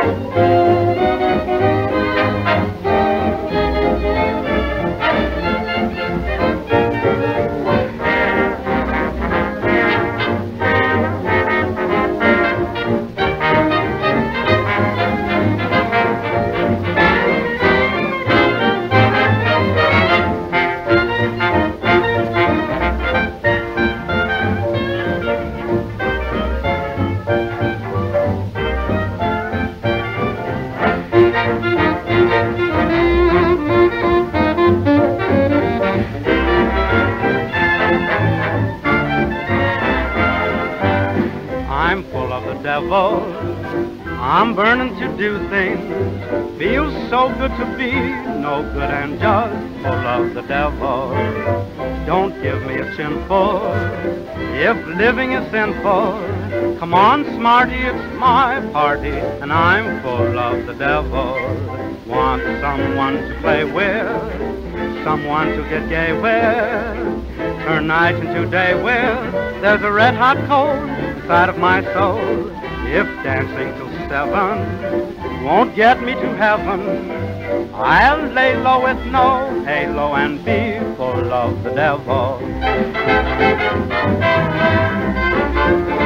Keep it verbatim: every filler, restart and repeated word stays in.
I'm full of the devil, I'm burning to do things, feels so good to be no good and just full of the devil. Don't give me a chinful if living is sinful. Come on, smarty, it's my party, and I'm full of the devil. Want someone to play with, someone to get gay with, turn night into day with. There's a red-hot coal inside of my soul. If dancing till seven won't get me to heaven, I'll lay low with no halo and be full of the devil.